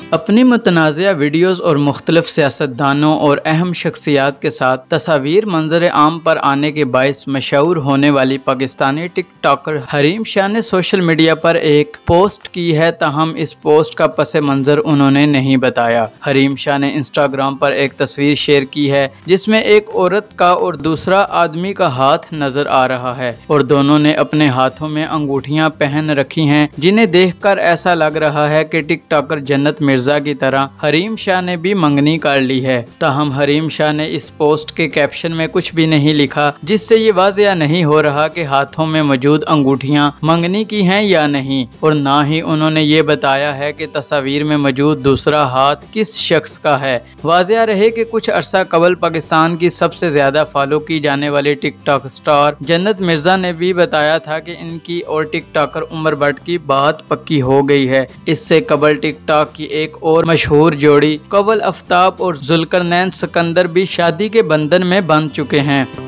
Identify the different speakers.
Speaker 1: अपनी मुतनाज़िया वीडियोज़ और मुख्तलिफ सियासतदानों और अहम शख्सियात के साथ तस्वीर मंजर आम पर आने के बायस मशहूर होने वाली पाकिस्तानी टिकटॉकर हरीम शाह ने सोशल मीडिया पर एक पोस्ट की है, ताहम इस पोस्ट का पस मंज़र उन्होंने नहीं बताया। हरीम शाह ने इंस्टाग्राम पर एक तस्वीर शेयर की है जिसमें एक औरत का और दूसरा आदमी का हाथ नजर आ रहा है और दोनों ने अपने हाथों में अंगूठियां पहन रखी हैं, जिन्हें देखकर ऐसा लग रहा है कि टिकटॉकर जन्नत मिर्जा की तरह हरीम शाह ने भी मंगनी कर ली है। ताहम हरीम शाह ने इस पोस्ट के कैप्शन में कुछ भी नहीं लिखा, जिससे ये वाज़िया नहीं हो रहा कि हाथों में मौजूद अंगूठियां मंगनी की हैं या नहीं, और ना ही उन्होंने ये बताया है कि तस्वीर में मौजूद दूसरा हाथ किस शख्स का है। वाज़िया रहे कि कुछ अरसा कबल पाकिस्तान की सबसे ज्यादा फॉलो की जाने वाली टिकटॉक स्टार जन्नत मिर्जा ने भी बताया था कि इनकी और टिकटॉकर उमर भट्ट की बात पक्की हो गई है। इससे कबल टिकटॉक की एक और मशहूर जोड़ी कवल आफ्ताब और जुल्करनैन सिकंदर भी शादी के बंधन में बंध चुके हैं।